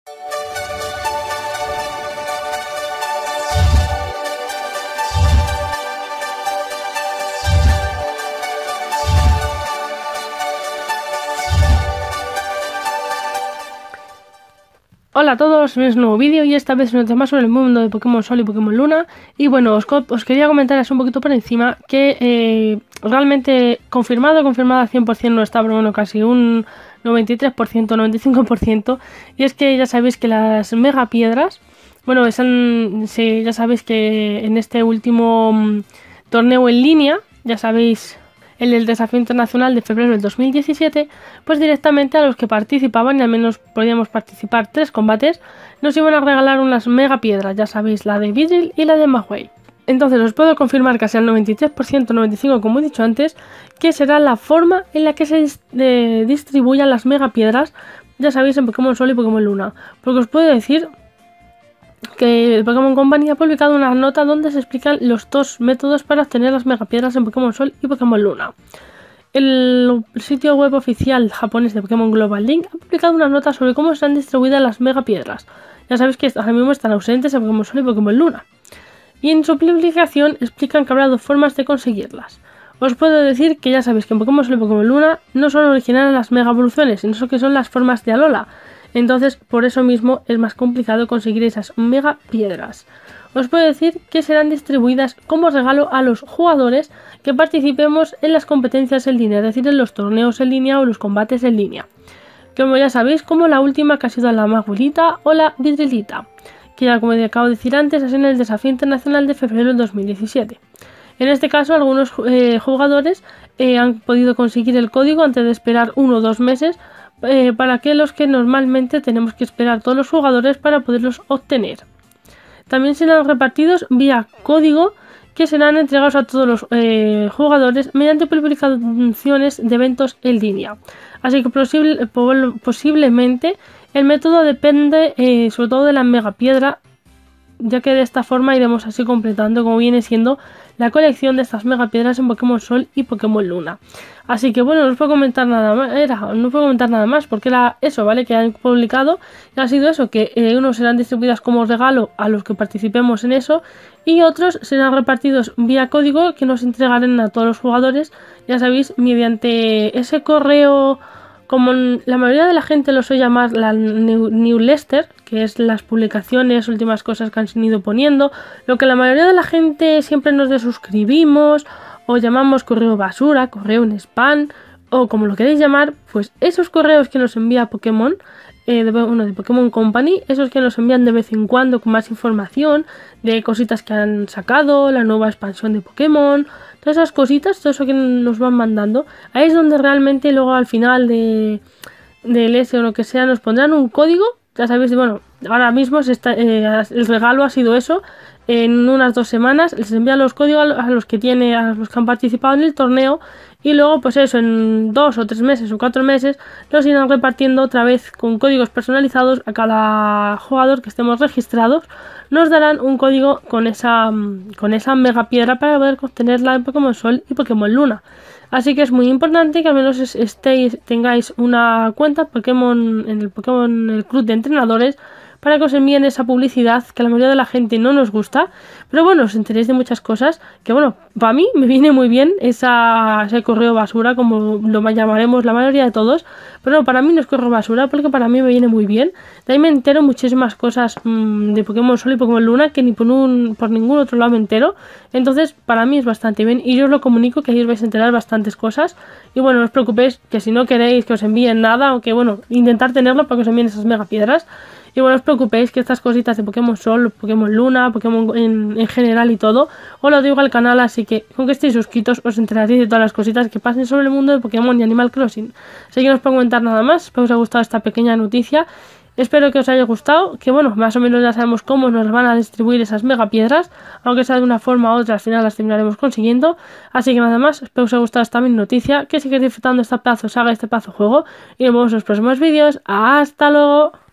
Hola a todos, es un nuevo vídeo y esta vez un tema sobre el mundo de Pokémon Sol y Pokémon Luna. Y bueno, os quería comentar así un poquito por encima que realmente confirmado al 100% no está, pero bueno, casi un 93%, 95%. Y es que ya sabéis que las mega piedras, bueno, ya sabéis que en este último torneo en línea, ya sabéis, el desafío internacional de febrero del 2017, pues directamente a los que participaban, y al menos podíamos participar 3 combates, nos iban a regalar unas mega piedras, ya sabéis, la de Vidril y la de Magway. Entonces os puedo confirmar casi al 93%, 95% como he dicho antes, que será la forma en la que se distribuyan las mega piedras, ya sabéis, en Pokémon Sol y Pokémon Luna. Porque os puedo decir que el Pokémon Company ha publicado una nota donde se explican los dos métodos para obtener las megapiedras en Pokémon Sol y Pokémon Luna. El sitio web oficial japonés de Pokémon Global Link ha publicado una nota sobre cómo se han distribuido las megapiedras. Ya sabéis que ahora mismo están ausentes en Pokémon Sol y Pokémon Luna. Y en su publicación explican que habrá 2 formas de conseguirlas. Os puedo decir que ya sabéis que en Pokémon Sol y Pokémon Luna no son originales las mega evoluciones, sino que son las formas de Alola. Entonces, por eso mismo es más complicado conseguir esas mega piedras. Os puedo decir que serán distribuidas como regalo a los jugadores que participemos en las competencias en línea, es decir, en los torneos en línea o los combates en línea. Como ya sabéis, como la última que ha sido la Magulita o la Vidrilita, que ya como acabo de decir antes, es en el desafío internacional de febrero del 2017. En este caso, algunos jugadores han podido conseguir el código antes de esperar 1 o 2 meses, para que los que normalmente tenemos que esperar todos los jugadores para poderlos obtener. También serán repartidos vía código, que serán entregados a todos los jugadores mediante publicaciones de eventos en línea. Así que posiblemente el método depende sobre todo de la mega piedra, ya que de esta forma iremos así completando como viene siendo la colección de estas mega piedras en Pokémon Sol y Pokémon Luna. Así que bueno, no os puedo comentar nada más, porque era eso, ¿vale? Que han publicado y ha sido eso, que unos serán distribuidas como regalo a los que participemos en eso y otros serán repartidos vía código que nos entregarán a todos los jugadores, ya sabéis, mediante ese correo, como la mayoría de la gente lo suele llamar la newsletter, que es las publicaciones, últimas cosas que han ido poniendo, lo que la mayoría de la gente siempre nos desuscribimos o llamamos correo basura, correo en spam o como lo queréis llamar, pues esos correos que nos envía Pokémon, de Pokémon Company, esos que nos envían de vez en cuando con más información de cositas que han sacado, la nueva expansión de Pokémon, todas esas cositas, todo eso que nos van mandando, ahí es donde realmente luego al final del S o lo que sea nos pondrán un código. Ya sabéis, bueno, ahora mismo el regalo ha sido eso. En unas 2 semanas les envían los códigos a los que han participado en el torneo, y luego pues eso, en 2 o 3 meses o 4 meses los irán repartiendo otra vez con códigos personalizados a cada jugador que estemos registrados. Nos darán un código con esa mega piedra para poder obtenerla en Pokémon Sol y Pokémon Luna. Así que es muy importante que al menos tengáis una cuenta Pokémon en el club de entrenadores, para que os envíen esa publicidad que a la mayoría de la gente no nos gusta, pero bueno, os enteréis de muchas cosas que bueno, para mí me viene muy bien ese correo basura, como lo llamaremos la mayoría de todos, pero no, para mí no es correo basura, porque para mí me viene muy bien. De ahí me entero muchísimas cosas de Pokémon Sol y Pokémon Luna que ni por ningún otro lado me entero, entonces para mí es bastante bien y yo os lo comunico, que ahí os vais a enterar bastantes cosas. Y bueno, no os preocupéis, que si no queréis que os envíen nada, aunque bueno, intentar tenerlo para que os envíen esas mega piedras. Y bueno, no os preocupéis, que estas cositas de Pokémon Sol, Pokémon Luna, Pokémon en general y todo, os lo digo al canal, así que con que estéis suscritos os enteraréis de todas las cositas que pasen sobre el mundo de Pokémon y Animal Crossing. Así que no os puedo comentar nada más, espero que os haya gustado esta pequeña noticia. Espero que os haya gustado, que bueno, más o menos ya sabemos cómo nos van a distribuir esas mega piedras, aunque sea de una forma u otra, al final las terminaremos consiguiendo. Así que nada más, espero que os haya gustado esta mi noticia, que sigáis disfrutando esta pedazo saga, este pedazo juego, y nos vemos en los próximos vídeos. ¡Hasta luego!